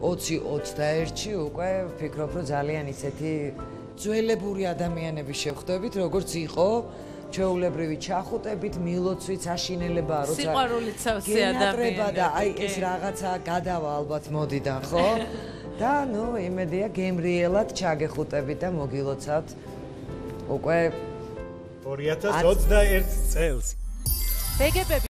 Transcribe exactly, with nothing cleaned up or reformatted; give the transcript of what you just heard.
ოცი ოცდაერთში უკვე ვფიქრობ, რომ ძალიან ისეთი ძველებური ადამიანები შევხვდებით, როგორც იყო ჩვეულებრივი ჩახუტებით, მილოცვით, საშინელება, როცა სიყვარულით სავსე ადამიანები და აი ეს რაღაცა გადავა ალბათ მოდიდან, ხო? და ნუ იმედია გემრიელად ჩაგეხუტებით და მოგილოცავთ უკვე ორი ათას ოცდაერთი წელს. ბეგებები